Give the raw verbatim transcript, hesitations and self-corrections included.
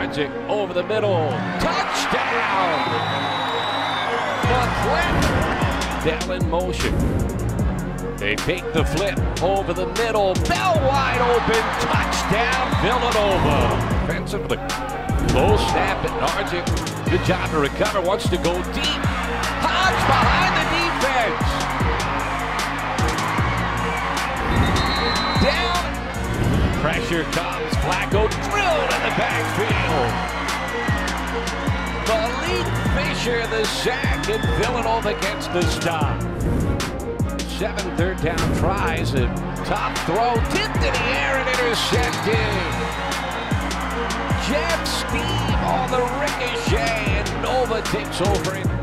Bednarczyk over the middle. Touchdown! McClellan down in motion. They take the flip over the middle. Bell wide open. Touchdown, Villanova. Defensively. Low snap at Bednarczyk. Good job to recover. Wants to go deep. Hodge behind the defense. Down. Pressure comes. Flacco drilled in the backfield. Malik Fisher the sack, and Villanova gets the stop. Seven third down tries. A top throw tipped in the air and intercepted. Jet Steve on the ricochet, and Nova takes over in